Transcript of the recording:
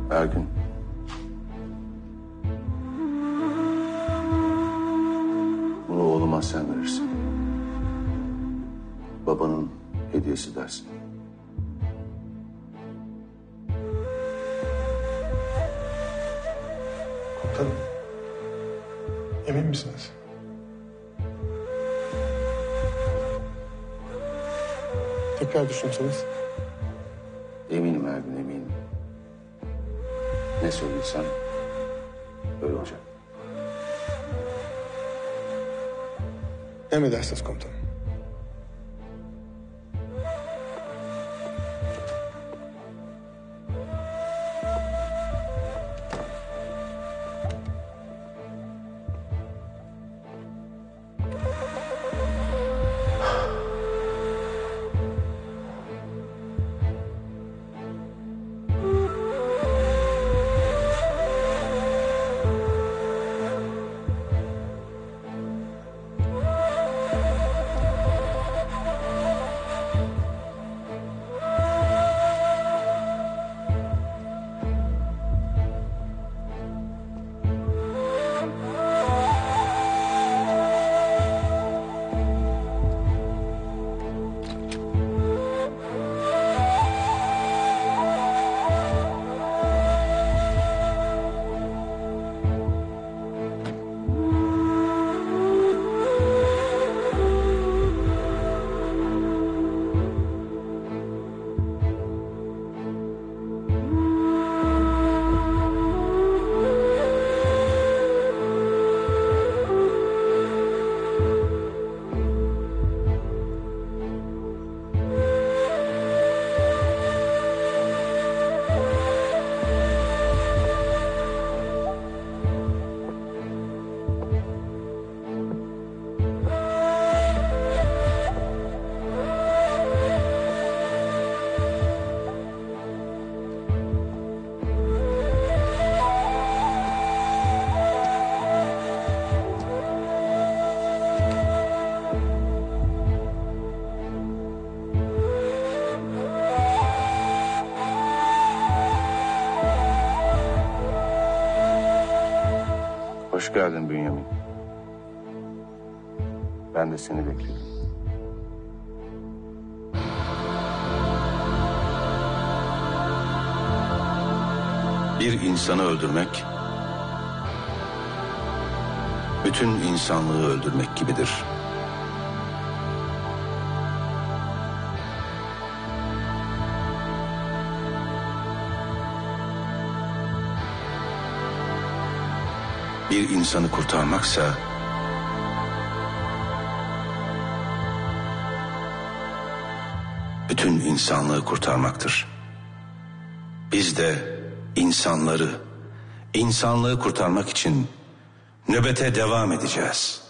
Ergün. Bunu oğluma sen verirsin. Babanın hediyesi dersin. Komutanım. Emin misiniz? Tekrar düşünseniz. Eminim Ergün, eminim. Ne söyleysen öyle olacak. Emredersiniz komutanım. Hoş geldin Bünyamin. Ben de seni bekledim. Bir insanı öldürmek, bütün insanlığı öldürmek gibidir. Bir insanı kurtarmaksa bütün insanlığı kurtarmaktır. Biz de insanlığı kurtarmak için nöbete devam edeceğiz.